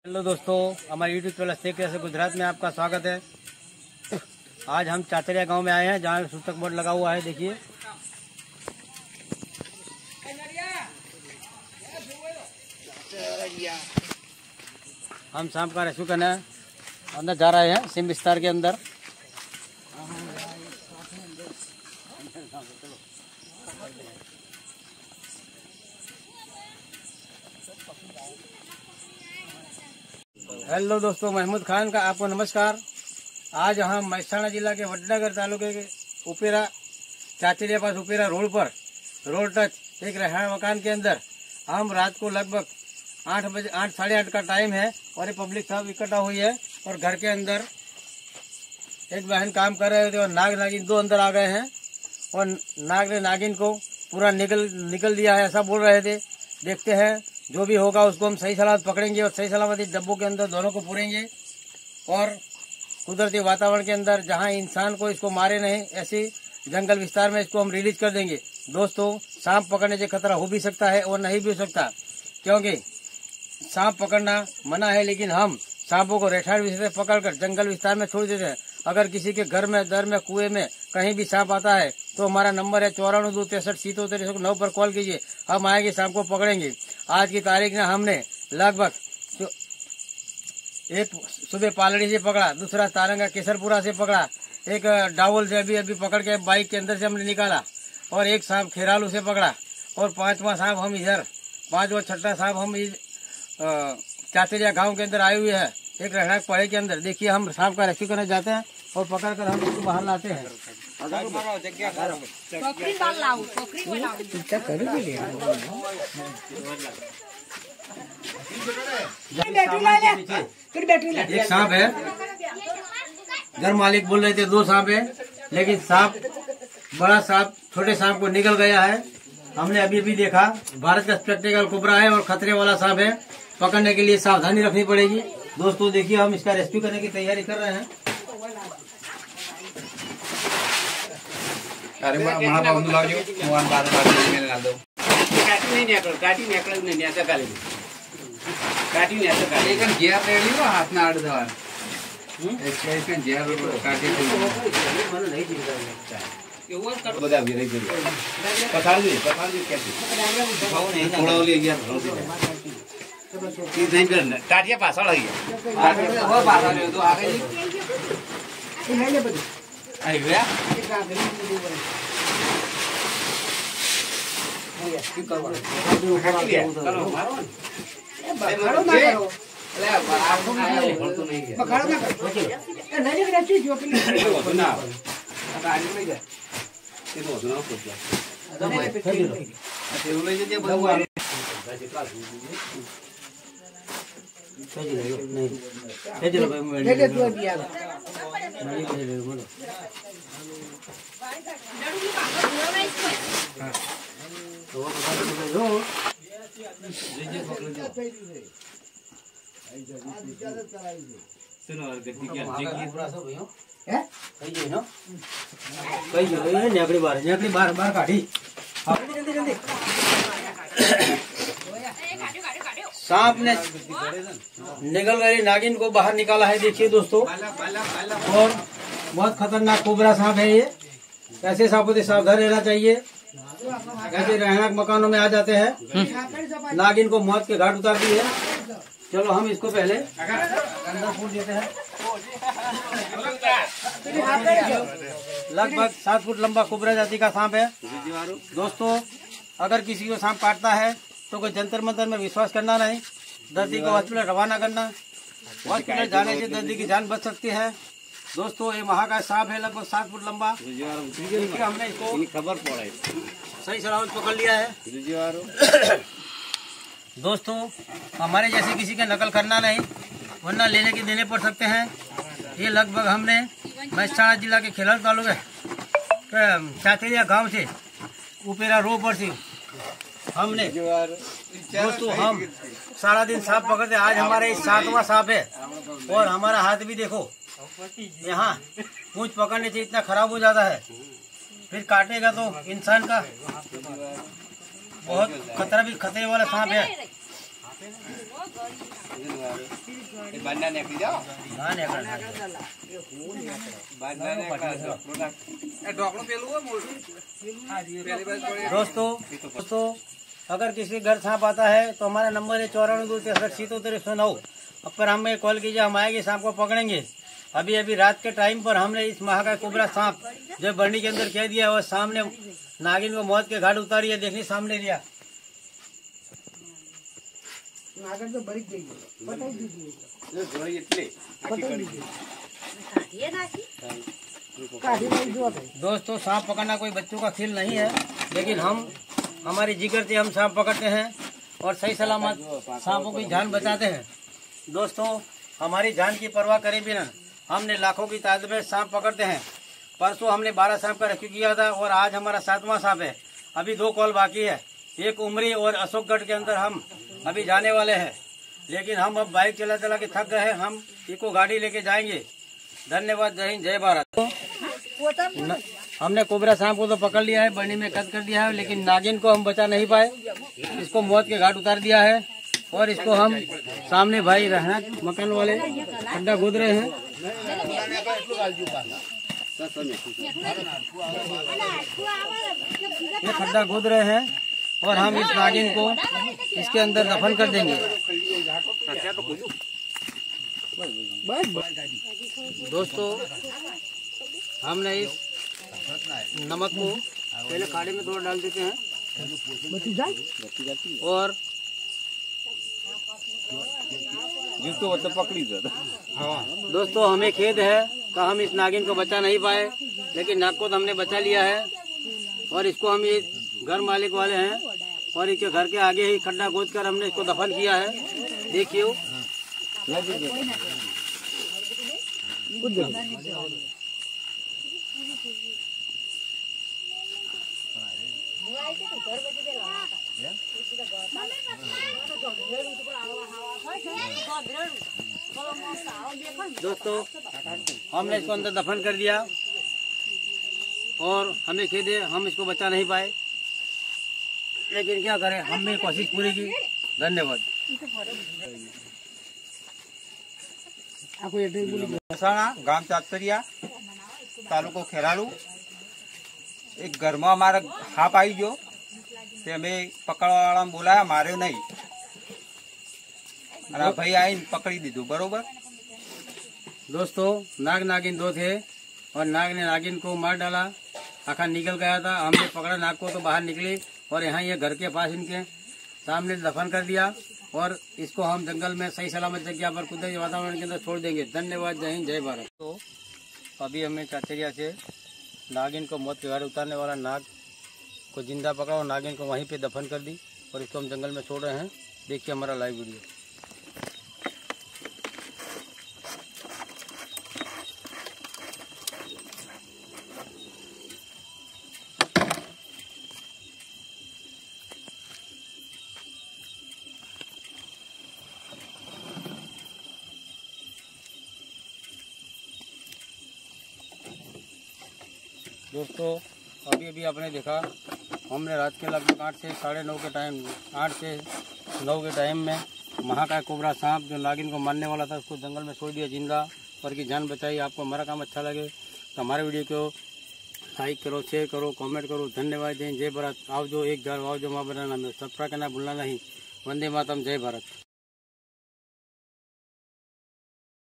Hello दोस्तों, हमारे YouTube channel से कैसे गुजरात में आपका स्वागत है। आज हम चातरिया गांव में आए हैं जहां सूचक बोर्ड लगा हुआ है। देखिए हम शाम का रेस्क्यू करने अंदर जा रहे हैं, सिम विस्तार के अंदर। हेलो दोस्तों, महमूद खान का आपको नमस्कार। आज हम महसाणा जिला के वडनगर तालुके के उपेरा चाचरिया पास उपेरा रोड टच एक रहना मकान के अंदर हम रात को लगभग 8 बजे 8 साढ़े 8 का टाइम है और ये पब्लिक सब इकट्ठा हुई है और घर के अंदर एक बहन काम कर रहे थे और नाग नागिन दो अंदर आ गए हैं और नाग ने नागिन को पूरा निकल दिया है, ऐसा बोल रहे थे। देखते हैं जो भी होगा उसको हम सही सलामत पकड़ेंगे और सही सलामत इस डब्बों के अंदर दोनों को पूरेंगे और कुदरती वातावरण के अंदर जहां इंसान को इसको मारे नहीं, ऐसे जंगल विस्तार में इसको हम रिलीज कर देंगे। दोस्तों, सांप पकड़ने से खतरा हो भी सकता है और नहीं भी हो सकता, क्योंकि सांप पकड़ना मना है, लेकिन हम सांपों को रेठाड़ विषय से पकड़कर जंगल विस्तार में छोड़ देते हैं। अगर किसी के घर में, दर में, कुएं में कहीं भी सांप आता है तो हमारा नंबर है 942637 पर कॉल कीजिए, हम आएंगे, सांप को पकड़ेंगे। आज की तारीख में हमने लगभग एक सुबह पालड़ी से पकड़ा, दूसरा तारंगा केसरपुरा से पकड़ा, एक डावल से अभी पकड़ के बाइक के अंदर से हमने निकाला और एक सांप खेरालू से पकड़ा और पांचवा सांप हम इधर, पांचवा छठा सांप हम चाचरिया गांव के अंदर आए हुए हैं, एक रहनाक पड़े के अंदर। देखिए हम सांप का रेस्क्यू करने जाते हैं और पकड़ कर हम उसको बाहर लाते हैं। एक सांप है, घर मालिक बोल रहे थे 2 सांप है, लेकिन सांप बड़ा सांप छोटे सांप को निकल गया है। हमने अभी देखा, भारत का स्पेक्टिकल कोबरा है और खतरे वाला सांप है, पकड़ने के लिए सावधानी रखनी पड़ेगी। दोस्तों देखिए हम इसका रेस्क्यू करने की तैयारी कर रहे हैं। अरे महाबाबू लाओ मोहन बाद में डाल दो। काटी नहीं ऐसा काली काटी नहीं ऐसा काली लेकिन गियर ले लियो हाथ में 8 दवा इसके गियर काटी मन नहीं दिखता है ये वो कर बता भी रही है पकड़ दी कैसे थोड़ा ले गया की नहीं करना काटिया पासा लगी वो पासा ले तो आ गई ये ले बड़ी आई गया की करो करो मारो पकड़ो ना करो ले आपको तो नहीं है पकड़ो ना ए नहीं लेकिन अच्छी जो अपनी ना आज नहीं गया ये तो ना कुछ अच्छा वो ले जे बउआ नहीं भेज लो भाई, भेज दो दिया नहीं भेज लो बोलो तो वो पकड़ लो जे पकड़ लो सुनो और गति क्या जगी पूरा सब भैया हैं कई जे ना कई जे नेकड़ी बाहर काटी जल्दी सांप ने निकल गई नागिन को बाहर निकाला है। देखिए दोस्तों, और बहुत खतरनाक कोबरा सांप है ये। ऐसे सांपों से सावधान रहना चाहिए, ऐसे रहनाक मकानों में आ जाते हैं। नागिन को मौत के घाट उतार दी है। चलो हम इसको पहले अंदर फूट देते हैं। लगभग 7 फुट लंबा कोबरा जाति का सांप है। दोस्तों, अगर किसी को सांप काटता है तो कोई जंतर मंतर में विश्वास करना नहीं, दर्दी को हॉस्पिटल रवाना करना। हॉस्पिटल जाने से दर्दी की जान बच सकती है। दोस्तों, ये महाकाय सांप है, लगभग 7 फुट लंबा। हमने इसको खबर पड़ा सही सलामत पकड़ लिया है। दोस्तों, हमारे जैसे किसी का नकल करना नहीं, वरना लेने के देने पड़ सकते हैं। ये लगभग हमने महसाणा जिला के खेलाड़ तालुके चाचरिया गांव से उपेरा रोड से हमने दोस्तों हम सारा दिन सांप पकड़ते। आज हमारे 7वां सांप है और हमारा हाथ भी देखो, यहाँ पूंछ पकड़ने से इतना खराब हो जाता है, फिर काटेगा तो इंसान का बहुत खतरे वाला सांप है। दोस्तों अगर किसी घर सांप आता है तो हमारा नंबर है 94263709 पर हमें कॉल कीजिए, हम आएंगे सांप को पकड़ेंगे। अभी अभी रात के टाइम पर हमने इस महाकाय कोबरा सांप जो बरनी के अंदर कह दिया और सामने नागिन को मौत के घाट उतारी है, देखने सामने लिया। नागिन तो बड़ी गई दोस्तों सांप पकड़ना कोई बच्चों का खेल नहीं है, लेकिन हमारी जिगर से हम सांप पकड़ते हैं और सही सलामत सांपों की जान बचाते हैं। दोस्तों हमारी जान की परवाह करे बिना हमने लाखों की तादाद में सांप पकड़ते हैं। परसों हमने 12 सांप का रेस्क्यू किया था और आज हमारा 7वां सांप है। अभी 2 कॉल बाकी है, एक उमरी और अशोकगढ़ के अंदर हम अभी जाने वाले हैं, लेकिन हम अब बाइक चला चला के थक गए हैं, हम इको गाड़ी लेके जाएंगे। धन्यवाद, जय हिंद, जय भारत। हमने कोबरा सांप को तो पकड़ लिया है, बरनी में कैद कर दिया है, लेकिन नागिन को हम बचा नहीं पाए। इसको मौत के घाट उतार दिया है और इसको हम सामने भाई रहना मकान वाले खड्डा खोद रहे हैं। ये खड्डा खोद रहे हैं और हम इस नागिन को इसके अंदर दफन कर देंगे। दोस्तों हमने इस नमक को पहले खाड़े में थोड़ा डाल देते हैं और तो पकड़ी दोस्तों हमें खेद है कि हम इस नागिन को बचा नहीं पाए, लेकिन नाग को तो हमने बचा लिया है और इसको हम ये घर मालिक वाले हैं और इसके घर के आगे ही खड्डा खोद कर हमने इसको दफन किया है। देखिए दोस्तों हमने इसको अंदर दफन कर दिया और हमें खेद है हम इसको बचा नहीं पाए, लेकिन क्या करें, हमने कोशिश पूरी की। धन्यवाद। गांव चातरिया तालुको खेरालू एक घर में अमारा हाप आई गयो, अमे पकड़वाड़ा बोलाया, मार्यो नहीं, भाई आई पकड़ी दीधु। बरोबर दोस्तों नाग नागिन 2 थे और नाग ने नागिन को मार डाला, आखा निकल गया था। हमने पकड़ा नाग को तो बाहर निकली और यहाँ ये घर के पास इनके सामने दफन कर दिया और इसको हम जंगल में सही सलामत जगह पर कुदरती वातावरण के अंदर छोड़ देंगे। धन्यवाद, जय हिंद, जय भारत। तो अभी हमें चाचरिया से नागिन को मौत के घाट उतारने वाला नाग को जिंदा पकड़ा और नागिन को वहीं पे दफन कर दी और इसको हम जंगल में छोड़ रहे हैं। देखिए हमारा लाइव वीडियो। दोस्तों अभी अभी आपने देखा हमने रात के लगभग 8 से 9:30 के टाइम 8 से 9 के टाइम में महाकाय कोबरा सांप जो नागिन को मारने वाला था उसको जंगल में छोड़ दिया जिंदा और की जान बचाई। आपको हमारा काम अच्छा लगे तो हमारे वीडियो को लाइक करो, शेयर करो, कमेंट करो। धन्यवाद, जय भारत। आओ जो एक घर आओ जो माँ बनाना में सब्सक्राइब करना भूलना नहीं। वंदे मातरम, जय भारत।